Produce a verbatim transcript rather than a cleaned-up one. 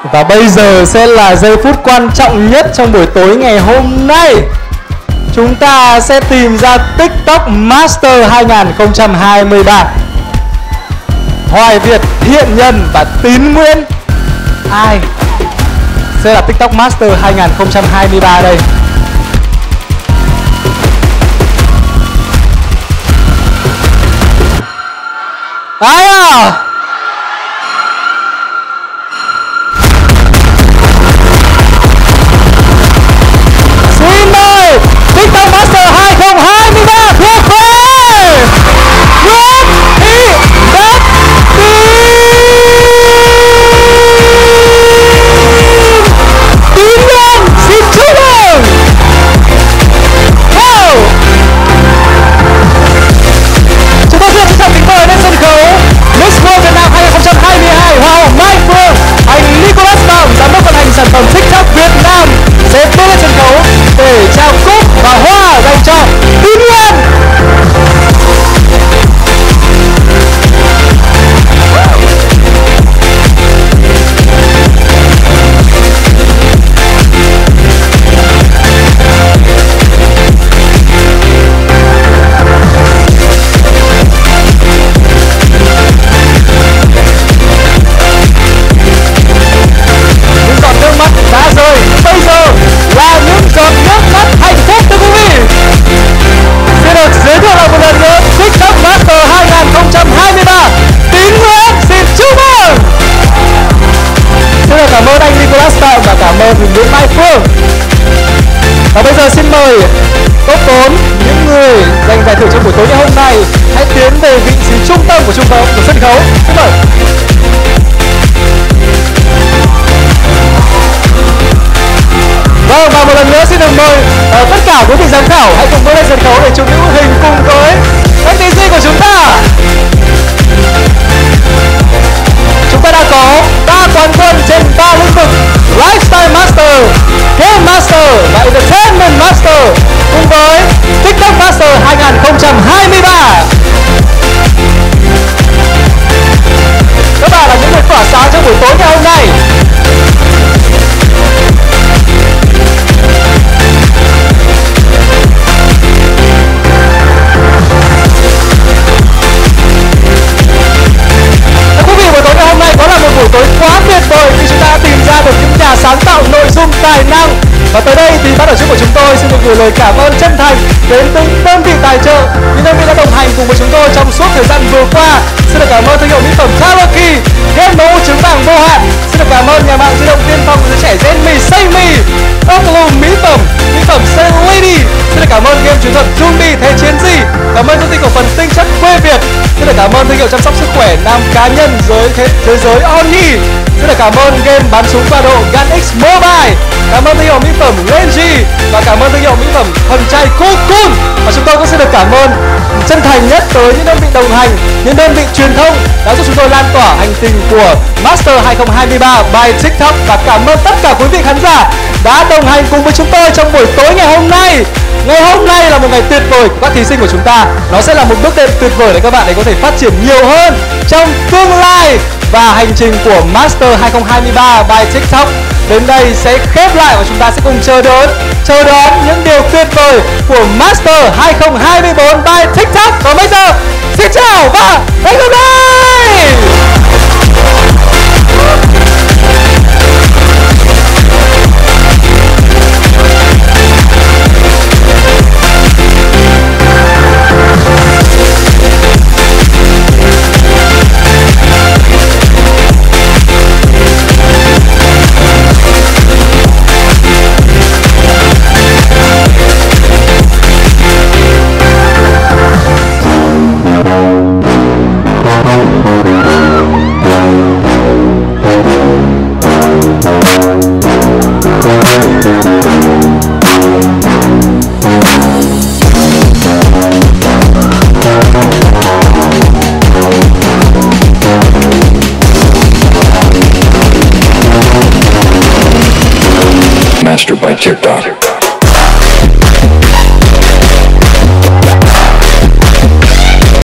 Và bây giờ sẽ là giây phút quan trọng nhất trong buổi tối ngày hôm nay. Chúng ta sẽ tìm ra TikTok Master hai không hai ba. Hoài Việt, Thiện Nhân và Tín Nguyễn, ai sẽ là TikTok Master hai không hai ba đây? Ai à? Xin mời TikTok Master hai không hai ba thuộc về Nguyễn Thị Đất Tín. Tín Nhân, xin chúc mừng. Wow. Chúng tôi xin trân trọng kính mời lên sân khấu Miss World Việt Nam hai không hai hai Hoa hậu Mai Phương, anh Nicholas Phạm, giám đốc vận hành sản phẩm TikTok Việt Nam sẽ bước lên sân khấu để trao cúp và hoa dành cho Tín Nhân. Và cảm ơn Nguyễn Mai Phương. Và bây giờ xin mời top bốn những người giành giải thưởng trong buổi tối ngày hôm nay hãy tiến về vị trí trung tâm của trung tâm của sân khấu. Xin mời. Vâng, và một lần nữa xin được mời uh, tất cả quý vị giám khảo hãy cùng bước lên sân khấu để chụp những hình cùng với các thí sinh của chúng ta. Chúng ta đã có ba quán quân trên ba lĩnh vực: Lifestyle Master, Game Master và Entertainment Master cùng với TikTok Master hai không hai ba. Các bạn là những người tỏa sáng trong buổi tối ngày hôm nay. Đó là một buổi tối quá tuyệt vời khi chúng ta đã tìm ra được những nhà sáng tạo nội dung tài năng. Và tới đây thì ban tổ chức của chúng tôi xin được gửi lời cảm ơn chân thành đến từng đơn vị tài trợ, những đơn vị đã đồng hành cùng với chúng tôi trong suốt thời gian vừa qua. Xin được cảm ơn thương hiệu mỹ phẩm Karaoke, Game mẫu trứng vàng vô hạn. Xin được cảm ơn nhà mạng di động tiên phong của giới trẻ Gen Mi Say Me, Oclo mỹ phẩm, mỹ phẩm Say Lady. Xin được cảm ơn game chiến thuật Zumbi Thế Chiến Gì. Cảm ơn công ty cổ phần tinh chất quê Việt. Xin được cảm ơn thương hiệu chăm sóc sức khỏe nam cá nhân giới thế, thế giới Only. Xin được cảm ơn game bắn súng qua độ Gun X Mobile. Cảm ơn thương hiệu mỹ phẩm Renji và cảm ơn thương hiệu mỹ phẩm Thần Trai Cocoon. Và chúng tôi cũng xin được cảm ơn chân thành nhất tới những đơn vị đồng hành, những đơn vị truyền thông đã giúp chúng tôi lan tỏa hành trình của Master hai không hai ba by TikTok. Và cảm ơn tất cả quý vị khán giả đã đồng hành cùng với chúng tôi trong buổi tối ngày hôm nay. Ngày hôm nay là một ngày tuyệt vời của các thí sinh của chúng ta. Nó sẽ là một bước đệm tuyệt vời để các bạn ấy có thể phát triển nhiều hơn trong tương lai. Và hành trình của Master hai không hai ba by TikTok đến đây sẽ khép lại và chúng ta sẽ cùng chờ đón chờ đón những điều tuyệt vời của Master hai không hai tư by TikTok. Còn bây giờ xin chào và hẹn gặp lại. Master by TikTok.